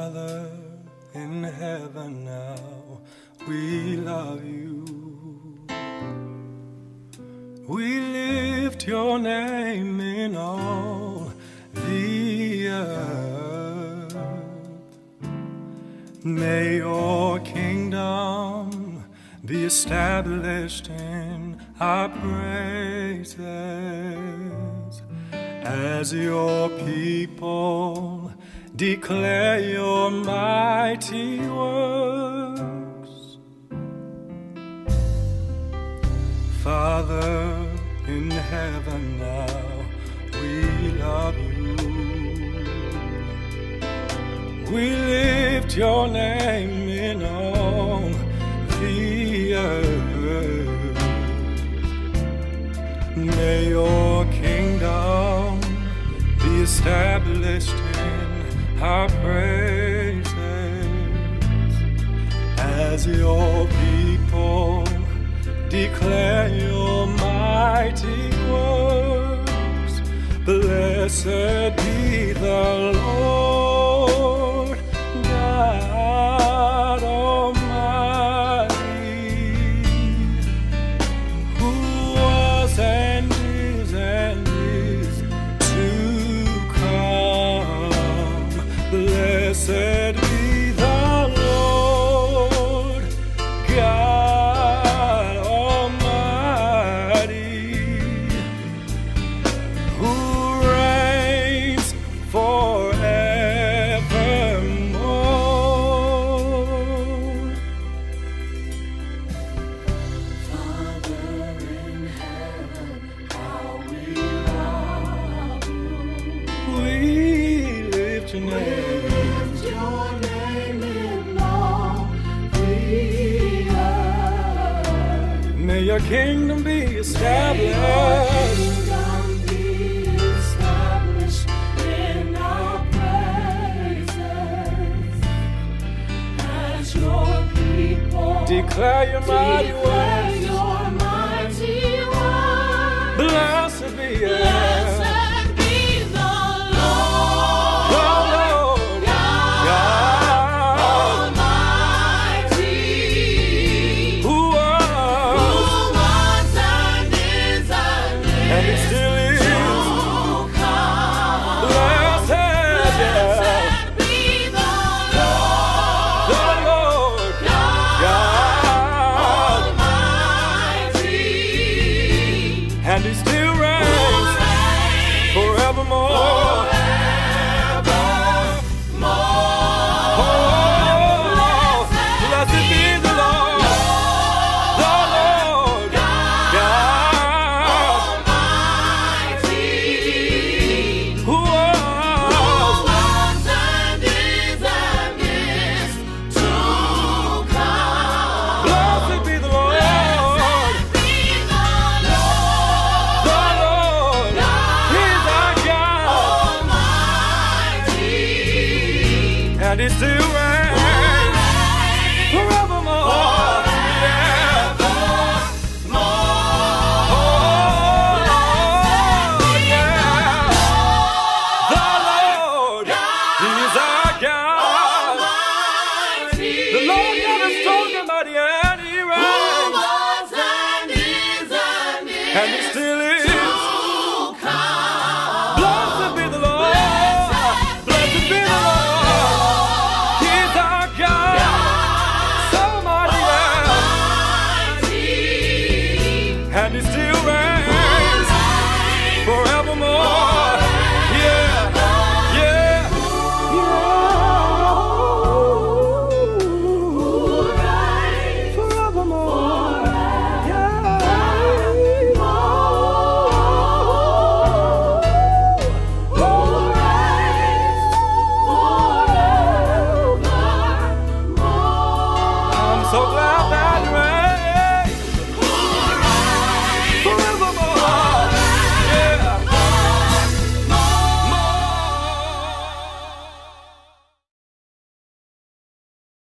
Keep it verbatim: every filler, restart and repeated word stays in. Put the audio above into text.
Father in heaven now, we love you. We lift your name in all the earth. May your kingdom be established in our praises as your people declare your mighty works. Father in heaven now, we love you. We lift your name in all the earth. May your kingdom be established in our praises as your people declare your mighty works. Blessed be the Lord God Almighty, who was and is and is to come. Blessed be the Lord God Almighty, who reigns forevermore. Father in heaven, how we love you. We lift your name. Lift your name in all the earth. May your kingdom be established. May your kingdom be established in our praises as your people Declare your mighty declare works. your mighty works. Blessed be you. Blessed be the Lord, The Lord God Almighty, who was who was and is and and he is still is. to come. Blessed, yeah. Blessed be the Lord, The Lord God God, Almighty, and he still who reigns reigns forevermore. Oh, blessed be the Lord, the Lord God, Almighty, who was was and is and is to come. blessed be the Lord, Blessed be the Lord, the Lord, he's our God, Almighty, and he still reigns forevermore. Yeah. Oh, yeah. The Lord, he's our God. Almighty, The Lord God is strong and mighty.